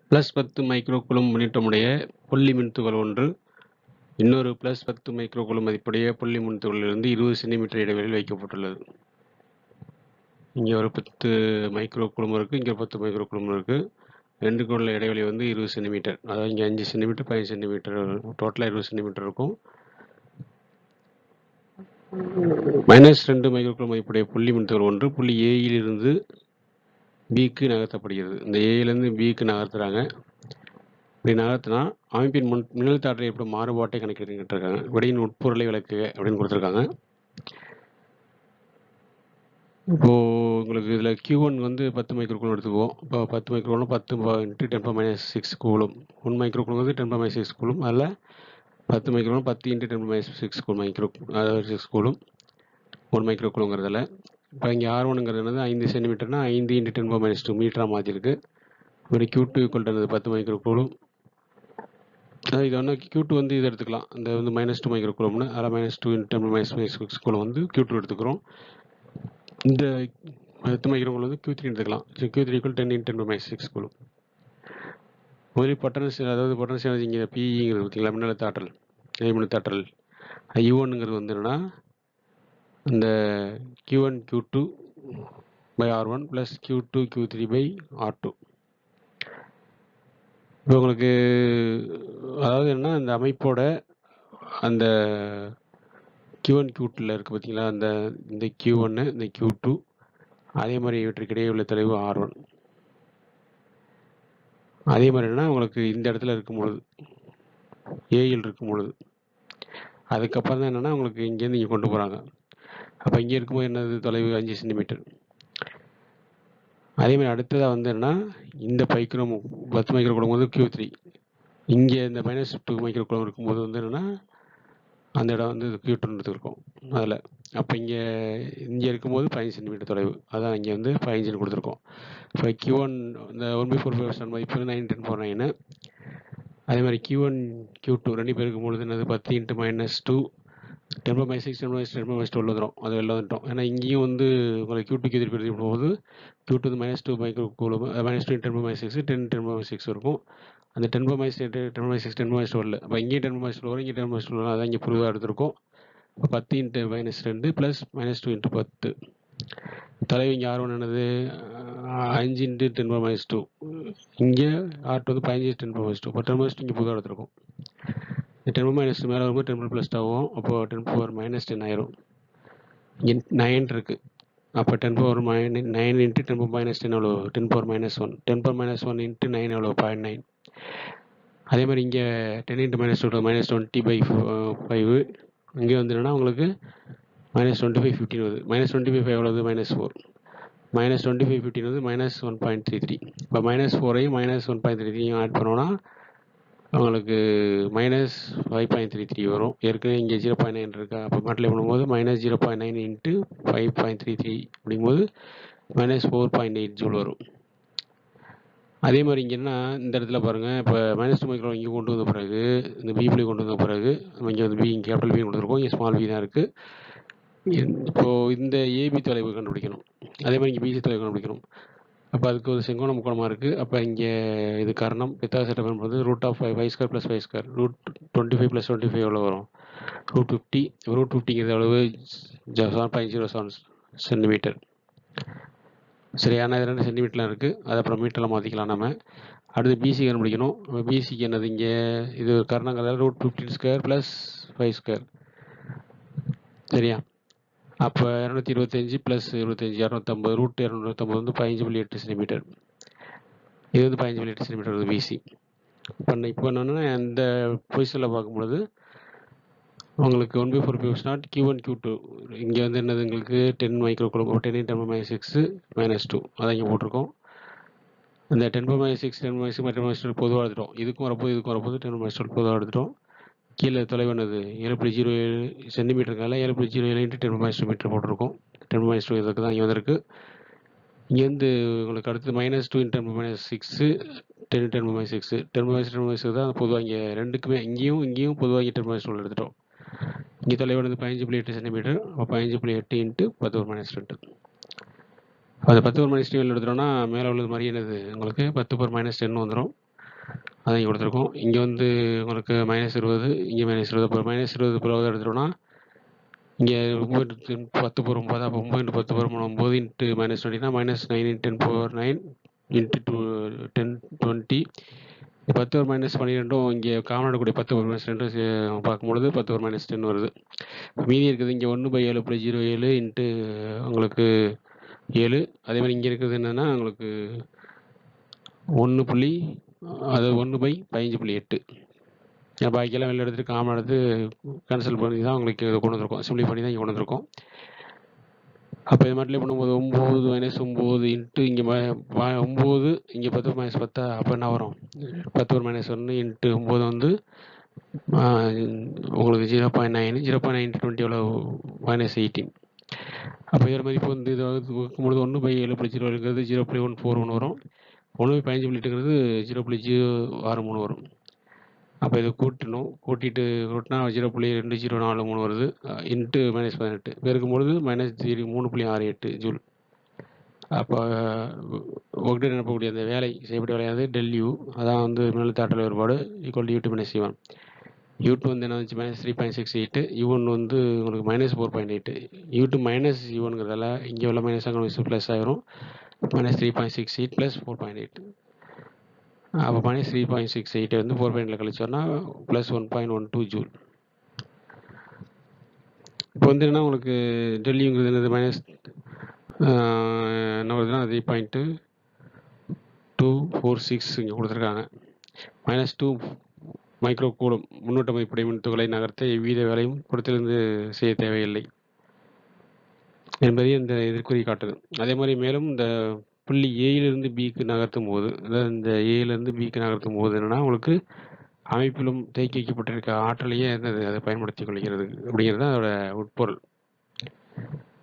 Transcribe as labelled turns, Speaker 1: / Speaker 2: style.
Speaker 1: +10 micro coulomb மின்னூட்டமுடைய புள்ளி மின்துகள் ஒன்று இன்னொரு +10 மைக்ரோ கூலும் மதிப்புடைய புள்ளி மின்துகளிலிருந்து 20 சென்டிமீட்டர் இடைவெளியில் வைக்கப்பட்டுள்ளது. இங்கே ஒரு 10 மைக்ரோ கூலும் இருக்குது, இங்கே 10 மைக்ரோ கூலும் இருக்குது. ரெண்டுக்கும் உள்ள இடைவெளி வந்து 20 சென்டிமீட்டர். அதாவது இங்கே 5 சென்டிமீட்டர் 15 சென்டிமீட்டர் டோட்டலாக 20 சென்டிமீட்டர் இருக்கும். -2 மைக்ரோ கூலும் மதிப்புடைய புள்ளி மின்துகள் ஒன்று புள்ளி ஏயிலிருந்து பிக்கு நகர்த்தப்படுகிறது. இந்த ஏயிலிருந்து பிக்கு நகர்த்துறாங்க. இப்படி நகர்த்தினா அமைப்பின் மின்னழுத்த ஆற்றல் ஏற்படும் மாறுபாட்டை கணக்கிட்டுருக்காங்க. விடையின் உட்பொருளை விளக்குக அப்படின்னு கொடுத்துருக்காங்க. இப்போது உங்களுக்கு இதில் Q1 வந்து 10 மைக்ரோ கூலும் எடுத்துக்குவோம். இப்போ 10 micro coulomb 10 × 10⁻6 coulomb. 1 micro coulomb வந்து 10⁻6 கூலும். அதில் 10 மைக்ரோ கூலும் 10 × 10⁻6 கூலும் அதாவது 6 கூலும் 1 மைக்ரோ கூலுங்கிறதுல. இப்போ இங்கே R1ங்கிறது என்னது 5 சென்டிமீட்டர்னா 5 × 10⁻2 மீட்டராக மாற்றிருக்கு. இப்படி Q2 = 10 மைக்ரோ கூலும். இது வந்து Q2 வந்து இது எடுத்துக்கலாம். இந்த வந்து -2 மைக்ரோ கூலும்னு அதில் -2 × 10⁻6 கூலும் வந்து Q2 எடுத்துக்கிறோம். இந்த 10 மைக்ரோ கூலும் வந்து Q3 எடுத்துக்கலாம். Q3 = 10 × 10⁻6 coulomb. ஒரு பொட்டன்ஷியல் அதாவது பொட்டன்ஷியல் இங்கே பிங்கிறது பார்த்தீங்களா, மின்னழுத்த ஆற்றல் மின்னழுத்த ஆற்றல் U1ங்கிறது வந்து என்னன்னா இந்த Q1 Q2 R1 + Q2 Q3 R2. இப்போ உங்களுக்கு அதாவது என்ன இந்த அமைப்போட அந்த Q1 Q2ல இருக்குது பார்த்தீங்களா, இந்த Q1 இந்த Q2 அதே மாதிரி இவற்றுக்கு இடையே உள்ள தொலைவு R1. அதே மாதிரி என்னன்னா உங்களுக்கு இந்த இடத்துல இருக்கும்பொழுது ஏயில் இருக்கும்பொழுது அதுக்கப்புறம் தான் என்னென்னா உங்களுக்கு இங்கேருந்து இங்கே கொண்டு போகிறாங்க. அப்போ இங்கே இருக்கும்போது என்னது தொலைவு 5 சென்டிமீட்டர். அதேமாதிரி அடுத்ததாக வந்து என்னன்னா இந்த 10 மைக்ரோ கூலும் வந்து Q3 இங்கே இந்த -2 மைக்ரோ கூலும் இருக்கும்போது வந்து என்னென்னா அந்த இடம் வந்து Q2 எடுத்துருக்கோம் அதில். அப்போ இங்கே இருக்கும்போது 15 சென்டிமீட்டர் தொலைவு, அதான் இங்கே வந்து 15 கொடுத்துருக்கோம். இப்போ Q1 இந்த 1/4 மதிப்பு 9 × 10⁻9. அதே மாதிரி Q1 Q2 ரெண்டு பேர் இருக்கும்பொழுது என்னது 10 × -2 10⁻6 10⁻12 வந்துடும். அது வெளில வந்துட்டோம். ஏன்னா இங்கேயும் வந்து உங்களுக்கு Q2 Q3 பிரித்து போகும்போது Q2 வந்து -2 மைக்ரோ கூலும் -2 × 10⁻6 10 × 10⁻6 இருக்கும். அந்த 10⁻6 10⁻12 அப்போ இங்கேயும் 10⁻12 வரும், இங்கே 10⁻12 வரும். அதான் இங்கே புதுவாக எடுத்திருக்கோம். இப்போ 10 × -2 + -2 × 10 தொலைவு இங்கே R1 என்னது 5 × 10⁻2. இங்கே R2 வந்து 15 × 10⁻2. இப்போ 10⁻2 இங்கே புதுவாக எடுத்திருக்கோம். 10⁻2 மேலே வரும்போது 10 + ஆகும். அப்போது 10⁻−10 ஆயிரும். இங்கே 9 இருக்குது. அப்போ 10⁻9 × 10⁻10 எவ்வளோ 10⁻−1 10⁻−1 × 9 எவ்வளோ 0.9. அதே மாதிரி இங்கே 10 × -20/5 இங்கே வந்து என்னன்னா உங்களுக்கு -25/15 வருது. -25/5 எவ்வளவு -4 -25/15 வந்து -1.33. இப்போ -4ஐயும் -1.33 ஆட் பண்ணோன்னா உங்களுக்கு -5.33 வரும். ஏற்கனவே இங்கே 0.9 இருக்கா, அப்போ மல்டிப்ளை பண்ணும்போது -0.9 × 5.33 அப்படிங்கும்போது -4.8 ஜூல் வரும். அதே மாதிரி இங்கே என்ன இந்த இடத்துல பாருங்கள், இப்போ -2 மைக்ரோ இங்கே கொண்டு வந்த பிறகு இந்த பி புள்ளி கொண்டு வந்த பிறகு இங்கே வந்து பி கேபிட்டல் பி கொடுத்துருக்கோம், இங்கே ஸ்மால் பி தான் இருக்குது. இப்போது இந்த ஏபி தொலைவு கண்டுபிடிக்கணும். அதே மாதிரி இங்கே பிசி தொலைவு கண்டுபிடிக்கணும். அப்போ அதுக்கு ஒரு செங்கோண முக்கோணமாக இருக்குது. அப்போ இங்கே இது காரணம் வித்தியாசத்தை பயன்படுது √5² + 5² √25 + 25 எவ்வளோ வரும் √50. √50ங்கிறது எவ்வளவு 7.07 சென்டிமீட்டர். சரியான இது 2 சென்டிமீட்டர்லாம் இருக்குது. அது அப்புறம் மீட்டரில் மாற்றிக்கலாம் நம்ம. அடுத்து பிசி கண்டுபிடிக்கணும். பிசிக்கு என்னது இங்கே இது கரணங்கிறதால √15² + 5². சரியா? அப்போ 225 + 25 250 √250 வந்து 15.8 சென்டிமீட்டர். இது வந்து 15.8 சென்டிமீட்டர் வருது பிசி. இப்போ என்னென்னா இந்த பொசிஷனில் பார்க்கும்பொழுது உங்களுக்கு 1/4 Q1 Q2 இங்கே வந்து என்னது உங்களுக்கு 10 மைக்ரோ கூலும் 10 × 10⁻6 -2 அதான் இங்கே போட்டிருக்கோம். இந்த 10⁻6 10⁻6 10⁻12 பொதுவாக எடுத்துட்டோம். இதுக்கும் வரப்போது 10⁻12 பொதுவாக எடுத்துட்டோம். கீழே தொலைவு என்னது 7.07 சென்டிமீட்டருக்கால 7.07 × 10⁻2 மீட்டர் போட்டிருக்கோம். 10⁻2 இதுக்கு தான் இங்கே வந்திருக்கு. இங்கேருந்து உங்களுக்கு அடுத்து -2 × 10⁻6 10 × 10⁻6 10⁻6 தான் பொதுவாக இங்கே ரெண்டுக்குமே இங்கேயும் பொதுவாக இங்கே 10⁻12 எடுத்துட்டோம். இங்கே தொலைவு வந்து 15.8 சென்டிமீட்டர். அப்போ 15.8 × 10⁻2 அது 10⁻10 எடுத்துட்டோம்னா மேலே உள்ளது மாதிரி என்னது உங்களுக்கு 10⁻10 வந்துடும். அதை இங்கே கொடுத்துருக்கோம். இங்கே வந்து உங்களுக்கு -20, இங்கே -20. இப்போ -20 பிறகு எடுத்துட்டோம்னா இங்கே 9 10 போகிற 9, அப்போ 9 10 போகிற 9 இன்ட்டு -20னா -9 × 10⁻9 இன்ட்டு 10 20. 10 -12 இங்கே காமன் எடுக்கக்கூடிய 10 -2 பார்க்கும்பொழுது 10 -10 வருது. மீதி இருக்குது இங்கே 1/7/07 இன்ட்டு உங்களுக்கு 7. அதே மாதிரி இங்கே இருக்கிறது என்னென்னா உங்களுக்கு 1/15/8. பாக்கியெல்லாம் வெளில எடுத்துகிட்டு காமன் எடுத்து கேன்சல் பண்ணி தான் உங்களுக்கு இதை கொண்டு வந்திருக்கோம். சிம்பிளி பண்ணி தான் இங்கே கொண்டு வந்திருக்கோம். அப்போ இது மாதிரிலே பண்ணும்போது 9 -9 இன்ட்டு இங்கே 9 இங்கே 10 -10 அப்போ என்ன வரும்? 10 -1 இன்ட்டு 9 வந்து உங்களுக்கு 0.9 0.9 20 எவ்வளோ? -18. அப்போ இதோட மதிப்பு வந்து இதை வைக்கும்பொழுது 1/7/0 0.141 வரும். 1/15/8 0.063 வரும். அப்போ இதை கூட்டணும். கூட்டினா 0.2043 வருது. இன்ட்டு -18 பெருக்கும்பொழுது -3.68 ஜூல். அப்போ ஒர்க் நிரப்பக்கூடிய அந்த வேலை செய்யப்பட்ட வேலையானது ΔU, அதான் வந்து மின்னழுத்த ஆற்றல் வேறுபாடு ஈக்குவல் U2 - U1. U2 வந்து என்ன வந்துச்சு? -3.68. U1 வந்து உங்களுக்கு -4.8. U2 -U1ங்கிறதால இங்கே உள்ள மைனஸ் அங்கே ப்ளஸ் ஆயிரும். -3.68 + 4.8. அப்போ -3.68 வந்து 4.8 கழிச்சோன்னா +1.12 ஜூல். இப்போ வந்து என்ன உங்களுக்கு ΔUங்கிறது என்னது? என்ன வருதுன்னா 3.246 இங்கே கொடுத்துருக்காங்க. -2 மைக்ரோ கூலும் முன்னோட்ட மதிப்புடைய மின்துகளை நகர்த்த எவ்வித வேலையும் புறத்திலிருந்து செய்ய தேவையில்லை என்பதை இந்த எதிர்குறி காட்டுது. அதே மாதிரி மேலும் இந்த புள்ளி ஏயிலிருந்து பிக்கு நகர்த்தும் போது, அதாவது இந்த ஏயிலிருந்து பிக்கு நகர்த்தும் போது என்னென்னா உங்களுக்கு அமைப்பிலும் தேக்கி வைக்கப்பட்டிருக்க ஆற்றலையே என்னது அதை பயன்படுத்தி கொள்கிறது அப்படிங்கிறது தான் அதோட உட்பொருள்.